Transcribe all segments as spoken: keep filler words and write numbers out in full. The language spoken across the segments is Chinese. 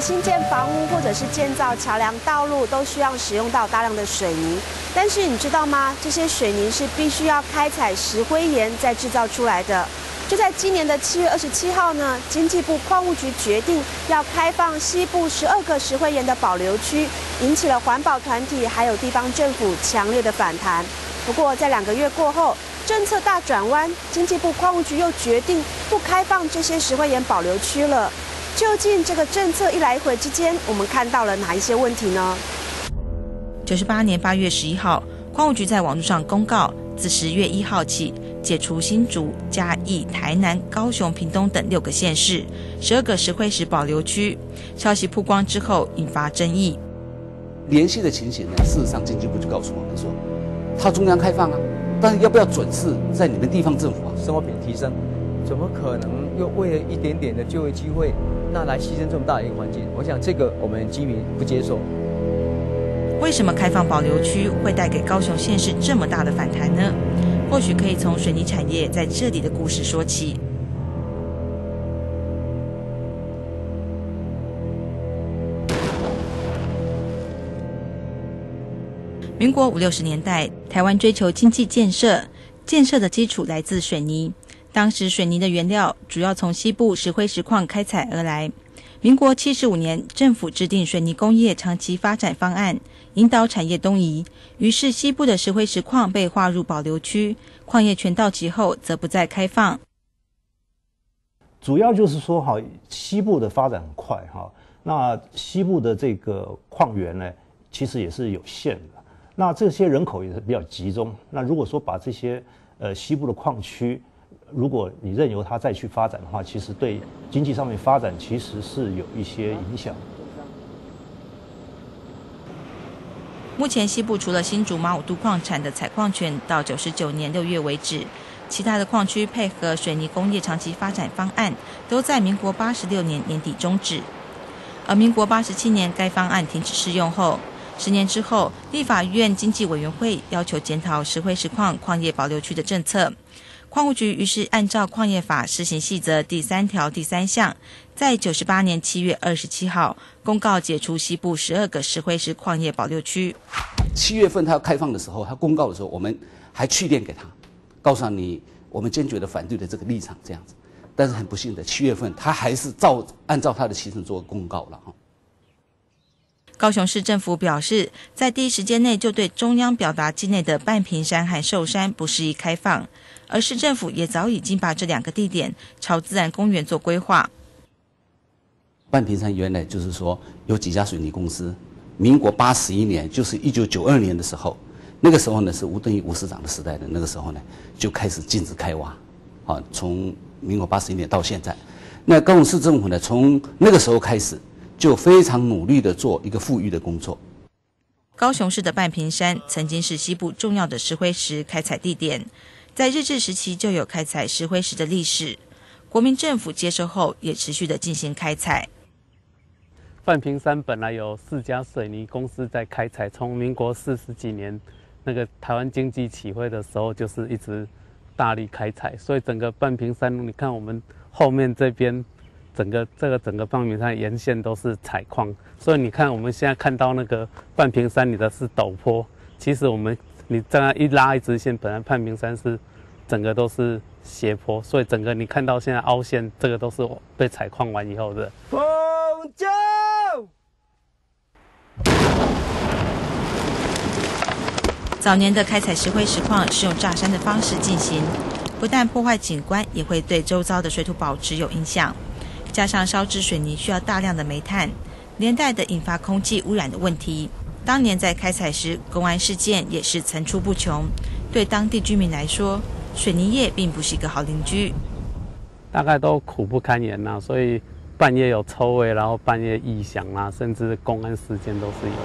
新建房屋或者是建造桥梁、道路，都需要使用到大量的水泥。但是你知道吗？这些水泥是必须要开采石灰岩再制造出来的。就在今年的七月二十七号呢，经济部矿务局决定要开放西部十二个石灰岩的保留区，引起了环保团体还有地方政府强烈的反弹。不过在两个月过后，政策大转弯，经济部矿务局又决定不开放这些石灰岩保留区了。究竟这个政策一来一回之间，我们看到了哪一些问题呢？ 九十八年八月十一号，矿务局在网络上公告，自十月一号起，解除新竹、嘉义、台南、高雄、屏东等六个县市十二个石灰石保留区。消息曝光之后，引发争议。 联系的情形呢，事实上经济部就告诉我们说，它中央开放啊，但是要不要准是在你们地方政府啊？ 生活品质提升，怎么可能又为了一点点的就业机会，那来牺牲这么大的一个环境？我想这个我们居民不接受。 为什么开放保留区会带给高雄县市这么大的反弹呢？或许可以从水泥产业在这里的故事说起。民国五六十年代，台湾追求经济建设，建设的基础来自水泥。当时水泥的原料主要从西部石灰石矿开采而来。民国七十五年，政府制定水泥工业长期发展方案，引导产业东移，于是西部的石灰石矿被划入保留区，矿业权到期后则不再开放。 主要就是说哈，西部的发展很快哈，那西部的这个矿源呢，其实也是有限的，那这些人口也是比较集中。那如果说把这些呃西部的矿区，如果你任由它再去发展的话，其实对经济上面发展其实是有一些影响。 目前西部除了新竹马武都矿产的采矿权到九十九年六月为止，其他的矿区配合水泥工业长期发展方案，都在民国八十六年年底终止。而民国八十七年该方案停止适用后，十年之后，立法院经济委员会要求检讨石灰石矿矿业保留区的政策。矿务局于是按照矿业法施行细则第三条第三项，在九十八年七月二十七号公告解除西部十二个石灰石矿业保留区。 七月份他要开放的时候，他公告的时候，我们还去电给他，告诉你我们坚决的反对的这个立场这样子。但是很不幸的，七月份他还是照按照他的行程做公告了哈。 高雄市政府表示，在第一时间内就对中央表达境内的半屏山和寿山不适宜开放，而市政府也早已经把这两个地点朝自然公园做规划。 半屏山原来就是说有几家水泥公司，民国八十一年，就是一九九二年的时候，那个时候呢是吴敦义吴市长的时代的，那个时候呢就开始禁止开挖，啊，从民国八十一年到现在，那高雄市政府呢从那个时候开始，就非常努力的做一个复育的工作。 高雄市的半屏山曾经是西部重要的石灰石开采地点，在日治时期就有开采石灰石的历史，国民政府接收后也持续的进行开采。 半屏山本来有四家水泥公司在开采，从民国四十几年那个台湾经济起飞的时候，就是一直大力开采，所以整个半屏山，你看我们后面这边。整个这个整个半屏山沿线都是采矿，所以你看我们现在看到那个半屏山，你的是陡坡，其实我们你这样一拉一直线，本来半屏山是整个都是斜坡，所以整个你看到现在凹陷，这个都是被采矿完以后的。 风筝。 早年的开采石灰石矿是用炸山的方式进行，不但破坏景观，也会对周遭的水土保持有影响。加上烧制水泥需要大量的煤炭，连带的引发空气污染的问题。当年在开采时，公安事件也是层出不穷。对当地居民来说，水泥业并不是一个好邻居， 大概都苦不堪言呐、啊。所以半夜有臭味，然后半夜异响啊，甚至公安事件都是有。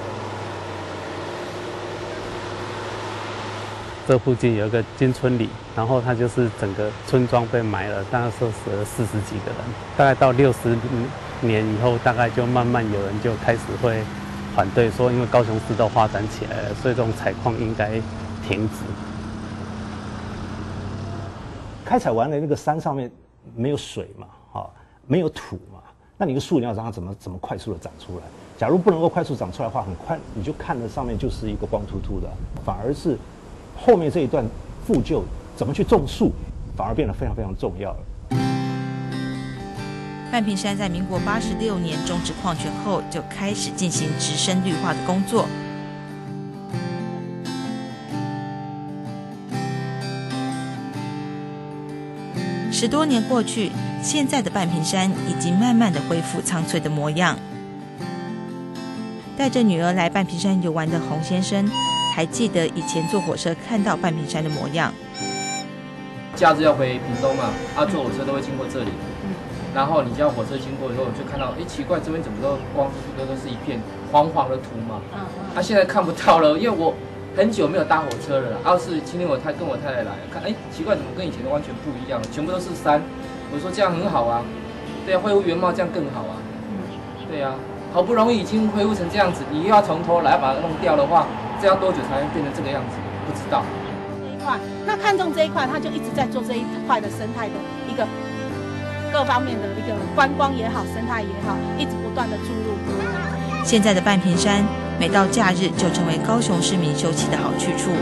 这附近有一个金村里，然后它就是整个村庄被埋了，大概是死了四十几个人。大概到六十年以后，大概就慢慢有人就开始会反对说，因为高雄市都发展起来了，所以这种采矿应该停止。 开采完了那个山上面没有水嘛，啊，没有土嘛， 那你一个树你要让它怎么怎么快速的长出来？假如不能够快速长出来的话，很快你就看着上面就是一个光秃秃的，反而是后面这一段复旧怎么去种树，反而变得非常非常重要了。 半屏山在民国八十六年终止矿权后，就开始进行植生绿化的工作。十多年过去，现在的半屏山已经慢慢的恢复苍翠的模样。带着女儿来半屏山游玩的洪先生，还记得以前坐火车看到半屏山的模样。 假日要回屏东嘛，啊，坐火车都会经过这里。然后你叫火车经过的时候，就看到，哎，奇怪，这边怎么都光秃秃的，都是一片黄黄的土嘛。嗯。啊，现在看不到了，因为我很久没有搭火车了啦。要、啊、是今天我太跟我太太来看，哎，奇怪，怎么跟以前的完全不一样了？全部都是山。我说这样很好啊，对啊，恢复原貌这样更好啊。嗯。对啊，好不容易已经恢复成这样子，你又要从头来把它弄掉的话，这样多久才能变成这个样子？不知道。 这一块，那看中这一块，他就一直在做这一块的生态的一个。各方面的一个观光也好，生态也好，一直不断的注入。 现在的半屏山，每到假日就成为高雄市民休憩的好去处。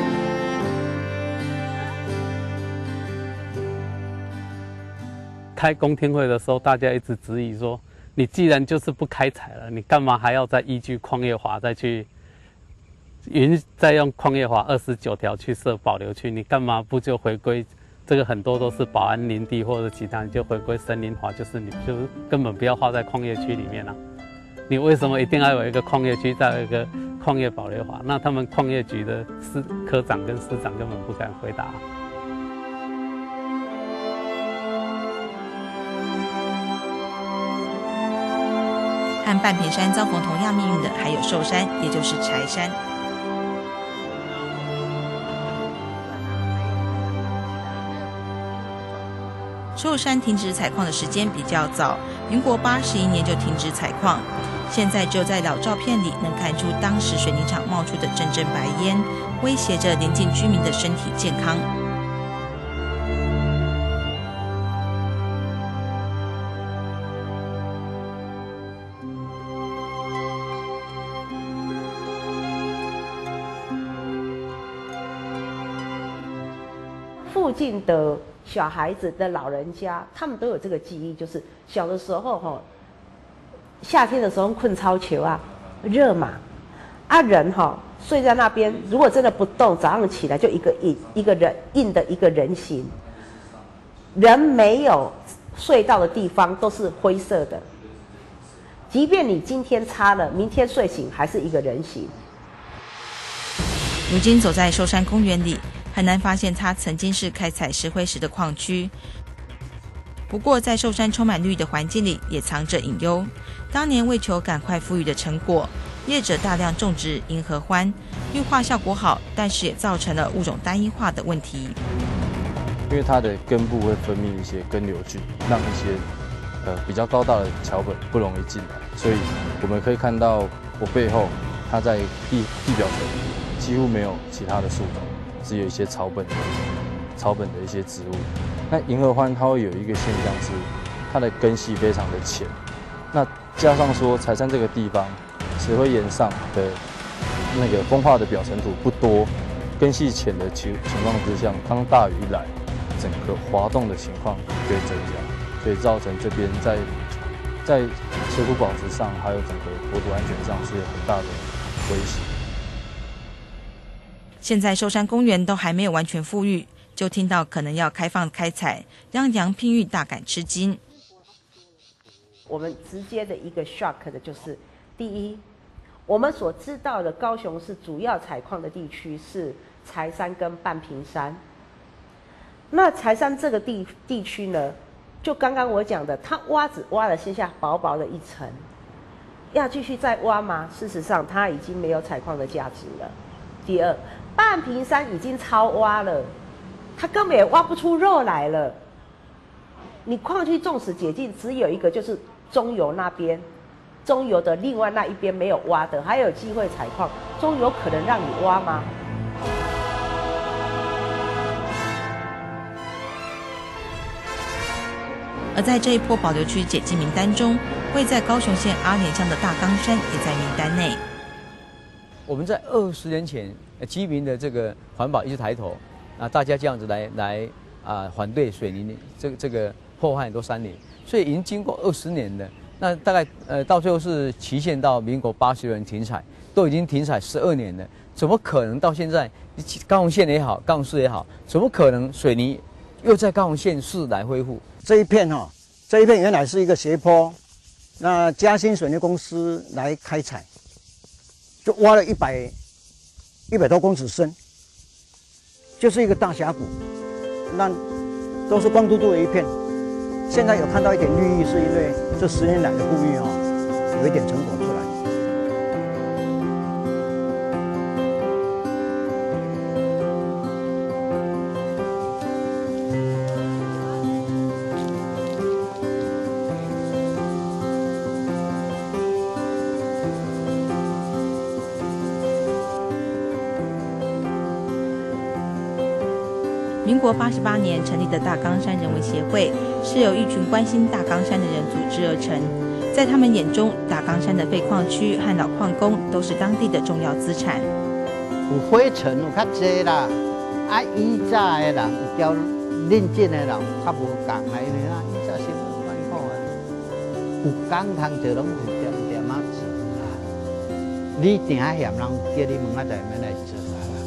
开公听会的时候，大家一直质疑说，你既然就是不开采了，你干嘛还要再依据矿业法再去允再用矿业法二十九条去设保留区？你干嘛不就回归？这个很多都是保安林地或者其他，你就回归森林法，就是你就是根本不要划在矿业区里面啊。你为什么一定要有一个矿业区，再有一个矿业保留法？那他们矿业局的司科长跟司长根本不敢回答。 和半屏山遭逢同样命运的还有寿山，也就是柴山。寿山停止采矿的时间比较早，民国八十一年就停止采矿。现在只有在老照片里能看出当时水泥厂冒出的阵阵白烟，威胁着邻近居民的身体健康。 附近的小孩子的老人家，他们都有这个记忆，就是小的时候哈，夏天的时候困超球啊，热嘛，啊人哈睡在那边，如果真的不动，早上起来就一个一一个人硬的一个人形，人没有睡到的地方都是灰色的，即便你今天擦了，明天睡醒还是一个人形。 如今走在寿山公园里，很难发现它曾经是开采石灰石的矿区。不过在寿山充满绿的环境里也藏着隐忧，当年为求赶快富裕的成果，业者大量种植银合欢，绿化效果好，但是也造成了物种单一化的问题。 因为它的根部会分泌一些根瘤菌，让一些呃比较高大的桥本不容易进来，所以我们可以看到我背后它在地地表层几乎没有其他的树种，只有一些草本的草本的一些植物。那银合欢它会有一个现象是，它的根系非常的浅。那加上说柴山这个地方石灰岩上的那个风化的表层土不多，根系浅的情情况之下，当大雨一来，整个滑动的情况就会增加，所以造成这边在在水土保持上，还有整个国土安全上是有很大的威胁。 现在寿山公园都还没有完全复育，就听到可能要开放开采，让杨聘玉大感吃惊。 我们直接的一个 shock 的就是，第一，我们所知道的高雄市主要采矿的地区是柴山跟半屏山。那柴山这个地地区呢，就刚刚我讲的，它挖只挖了剩下薄薄的一层，要继续再挖吗？事实上，它已经没有采矿的价值了。第二，半屏山已经超挖了，它根本也挖不出肉来了。你矿区纵使解禁，只有一个就是中游那边，中游的另外那一边没有挖的，还有机会采矿，中游可能让你挖吗？ 而在这一波保留区解禁名单中， 位在高雄县阿莲乡的大冈山也在名单内。 我们在二十年前，基民的这个环保一直抬头，啊，大家这样子来来啊反对水泥这个这个破坏很多山林，所以已经经过二十年了。那大概呃到最后是期限到民国八十年停采，都已经停采十二年了，怎么可能到现在高雄县也好，高雄市也好，怎么可能水泥又在高雄县市来恢复？ 这一片哈、哦，这一片原来是一个斜坡，那嘉兴水泥公司来开采。就挖了一百一百多公尺深，就是一个大峡谷，那都是光秃秃的一片。现在有看到一点绿意，是因为这十年来的富裕哦，有一点成果出来。 民国八十八年成立的大冈山人文协会，是由一群关心大冈山的人组织而成。在他们眼中，大冈山的废矿区和老矿工都是当地的重要资产。 有灰尘有较济啦，啊，以早的人有交认真的人较无共来的啦，以早生活艰苦啊，有工通做拢是点点啊做啦。你定下嫌人叫你问下就免来做。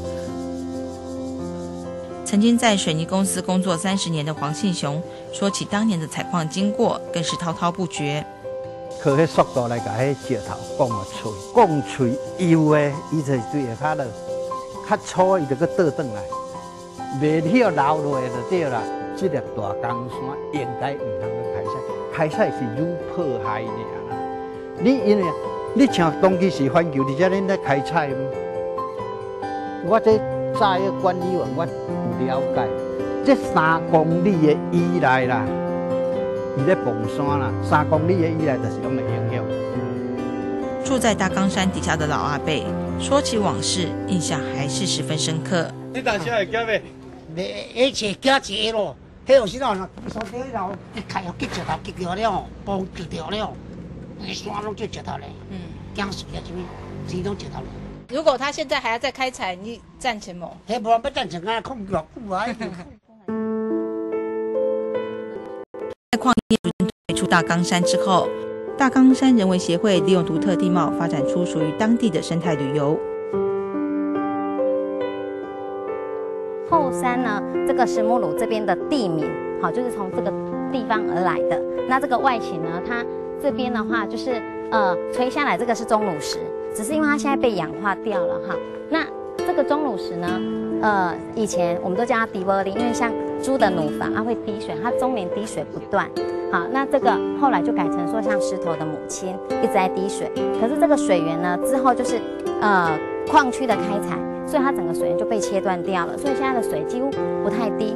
曾经在水泥公司工作三十年的黄信雄说起当年的采矿经过，更是滔滔不绝。 靠迄速度来甲迄石头讲个脆，讲脆油的，伊就对下骹落，较粗伊就搁倒转来，袂晓流落就对啦。这粒大冈山应该唔通去开采，开采是愈迫害尔啦。你因为你像当期是环球，而且恁在开采，我这早个管理员我。了解，这三公里的以内啦，伊咧蹦山啦，三公里的以内就是拢会影响。 住在大冈山底下的老阿伯说起往事，印象还是十分深刻。 你当时会惊未？ 而且惊一咯，迄有时候若山顶头一开又击石头击掉了，崩击掉了，那山拢就石头嘞。嗯，惊死啊！什么？钱拢石头嘞。 如果他现在还要再开采，你赞成吗？ 嘿，无要赞成啊，控落久啊。 在矿业逐渐退出大冈山之后，大冈山人文协会利用独特地貌，发展出属于当地的生态旅游。 后山呢，这个石母鲁这边的地名，好，就是从这个地方而来的。那这个外形呢，它这边的话就是呃垂下来，这个是钟乳石。只是因为它现在被氧化掉了哈，那这个钟乳石呢，呃，以前我们都叫它迪波林，因为像猪的乳房它会滴水，它终年滴水不断。好，那这个后来就改成说像石头的母亲一直在滴水，可是这个水源呢之后就是呃矿区的开采，所以它整个水源就被切断掉了，所以现在的水几乎不太低。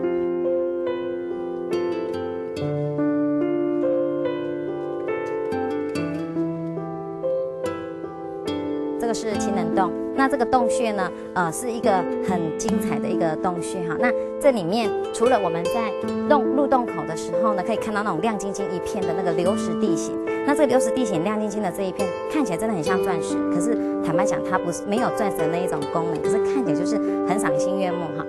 这个是情人洞，那这个洞穴呢，呃，是一个很精彩的一个洞穴哈。那这里面除了我们在洞入洞口的时候呢，可以看到那种亮晶晶一片的那个流石地形。那这个流石地形亮晶晶的这一片，看起来真的很像钻石，可是坦白讲，它不是没有钻石的那一种功能，可是看起来就是很赏心悦目哈。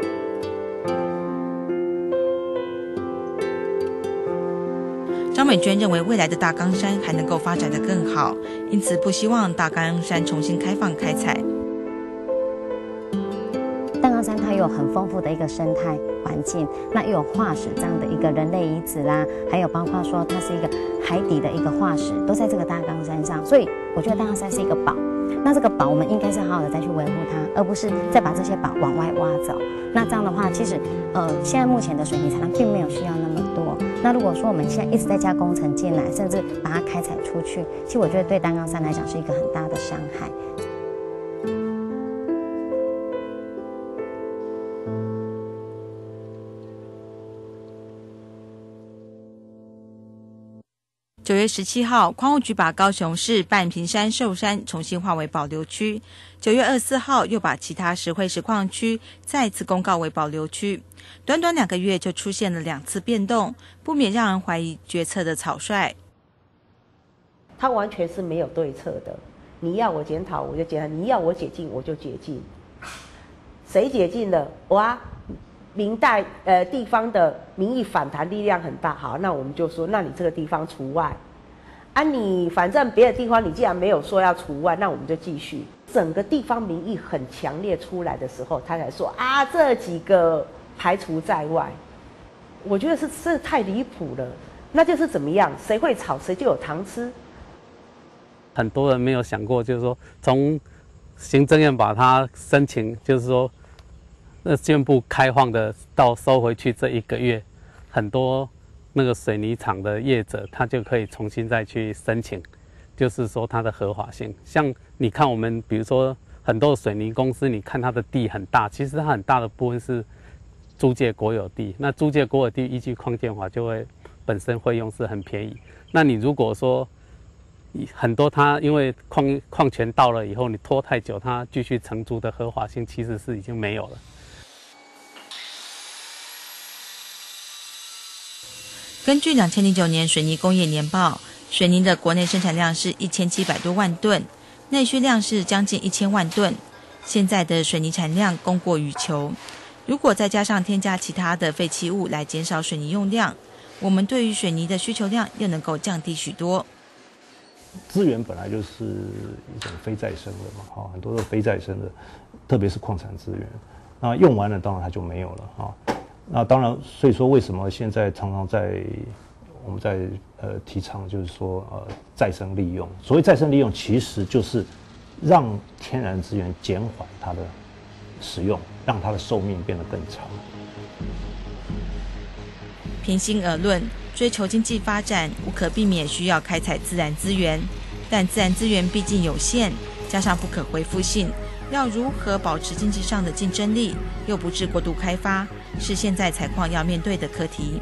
张美娟认为未来的大冈山还能够发展得更好，因此不希望大冈山重新开放开采。 大冈山它有很丰富的一个生态环境，那又有化石这样的一个人类遗址啦，还有包括说它是一个海底的一个化石，都在这个大冈山上，所以我觉得大冈山是一个宝。那这个宝我们应该是好好的再去维护它，而不是再把这些宝往外挖走。那这样的话，其实呃现在目前的水泥产量并没有需要那么多。那如果说我们现在一直在加工程进来，甚至把它开采出去，其实我觉得对大冈山来讲是一个很大的伤害。 九月十七号，矿务局把高雄市半屏山寿山重新划为保留区。九月二十四号，又把其他石灰石矿区再次公告为保留区。短短两个月就出现了两次变动，不免让人怀疑决策的草率。 它完全是没有对策的。你要我检讨，我就检讨；你要我解禁，我就解禁。谁解禁了？哇，民代呃地方的民意反弹力量很大，好，那我们就说，那你这个地方除外。啊你，你反正别的地方你既然没有说要除外，那我们就继续。整个地方民意很强烈出来的时候，他才说啊，这几个排除在外。我觉得是这太离谱了。那就是怎么样？谁会吵，谁就有糖吃。 很多人没有想过，就是说从行政院把它申请，就是说那宣布开放的到收回去这一个月，很多那个水泥厂的业者他就可以重新再去申请，就是说它的合法性。像你看我们比如说很多水泥公司，你看它的地很大，其实它很大的部分是租借国有地，那租借国有地依据矿建法就会本身费用是很便宜。那你如果说很多它因为矿矿权到了以后，你拖太久，它继续承租的合法性其实是已经没有了。 根据两千零九年水泥工业年报，水泥的国内生产量是一千七百多万吨，内需量是将近一千万吨。现在的水泥产量供过于求，如果再加上添加其他的废弃物来减少水泥用量，我们对于水泥的需求量又能够降低许多。 资源本来就是一种非再生的嘛，哈，很多都非再生的，特别是矿产资源，那用完了当然它就没有了，哈。那当然，所以说为什么现在常常在我们在呃提倡，就是说呃再生利用。所谓再生利用，其实就是让天然资源减缓它的使用，让它的寿命变得更长。 平心而论，追求经济发展无可避免需要开采自然资源，但自然资源毕竟有限，加上不可恢复性，要如何保持经济上的竞争力，又不致过度开发，是现在采矿要面对的课题。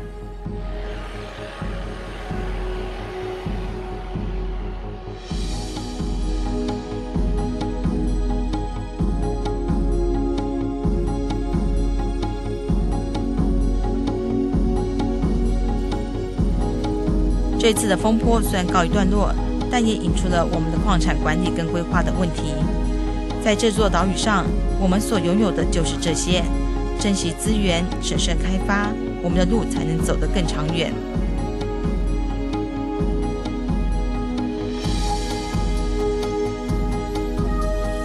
这次的风波虽然告一段落，但也引出了我们的矿产管理跟规划的问题。在这座岛屿上，我们所拥有的就是这些，珍惜资源，审慎开发，我们的路才能走得更长远。